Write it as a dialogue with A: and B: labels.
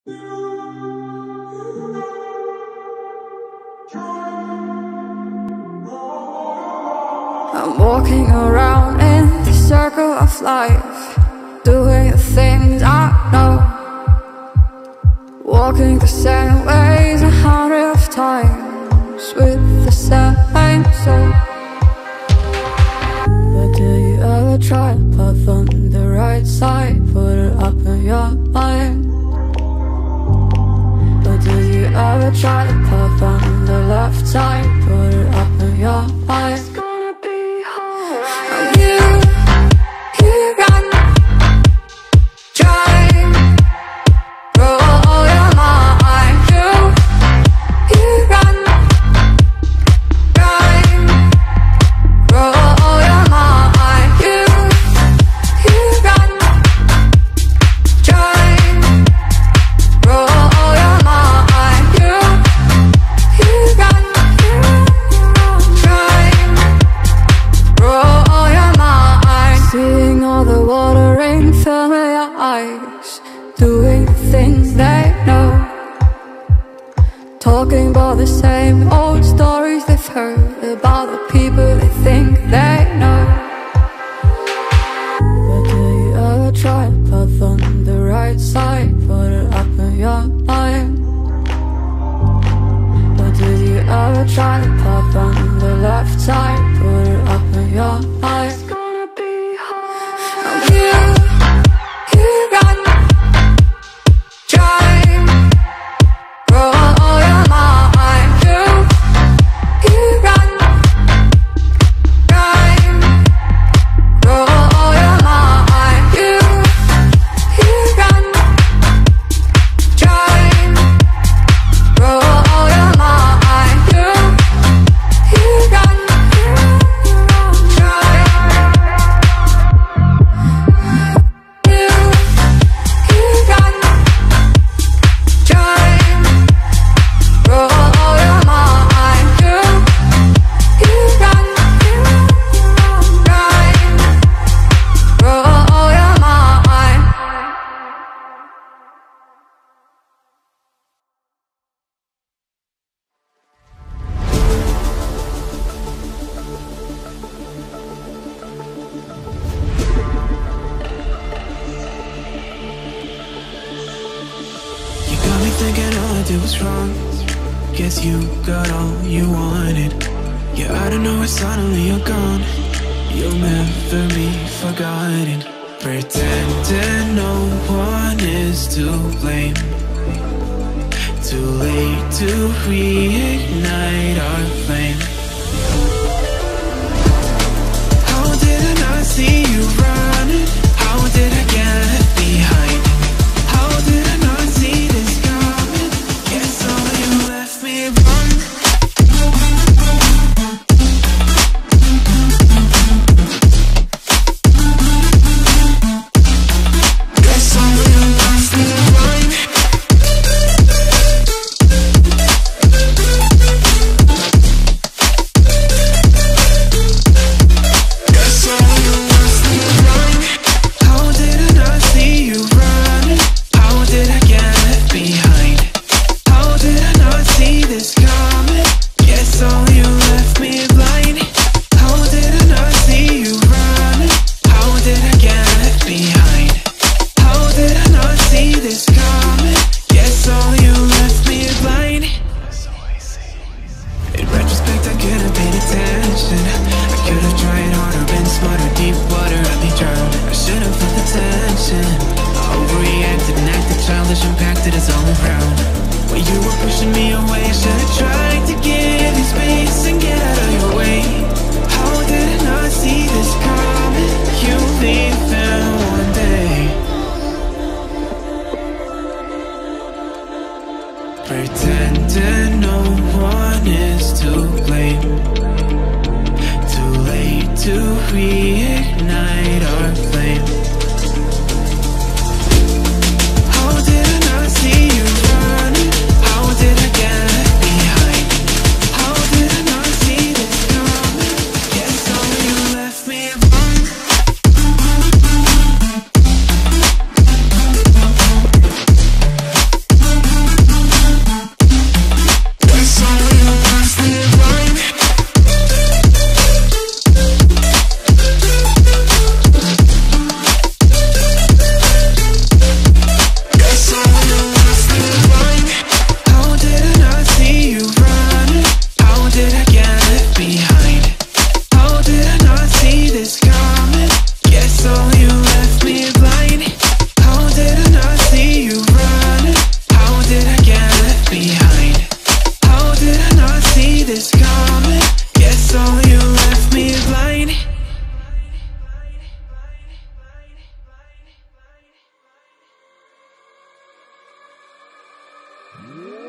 A: I'm walking around in the circle of life, doing the things I know, walking the same ways 100 of times with the same soul. But do you ever try to path on the right side, put it up in your mind? But do you ever try to path on the left side, put it up in your mind? Doing the things they know, talking about the same old stories they've heard about the people they think they know. But do you ever try to path on the right side, put it up in your mind? But do you ever try to path on the left side, put it up in your mind? It's gonna be hard. You got
B: thinking all I did was wrong. Guess you got all you wanted. Yeah, I don't know why suddenly you're gone. You'll never be forgotten. Pretending no one is to blame. Too late to reignite our flame. How did I not see you running? How did I get left behind? How did I not see this coming? Guess all you left me wrong. Guess all you left me wrong. Guess all you left me wrong. How did I not see you running? How did I get left behind? How did I not see this coming? Guess all you left me blind. How did I not see you running? How did I get left behind? How did I not see this coming? Guess all you left me blind. In retrospect, I could have paid attention. I could have tried harder, been smarter. Deep water, I'd be drowned. I should have felt the tension. I overreacted and acted childish, impacted us all around. When you were pushing me away, I should have tried to give you space and get out of your way. How did I not see this coming? You leaving one day. Pretending no one is to blame. Too late to reignite our flame. How did I not see you running? How did I get left behind? How did I not see this coming? Guess all you left me wrong.
C: Yeah.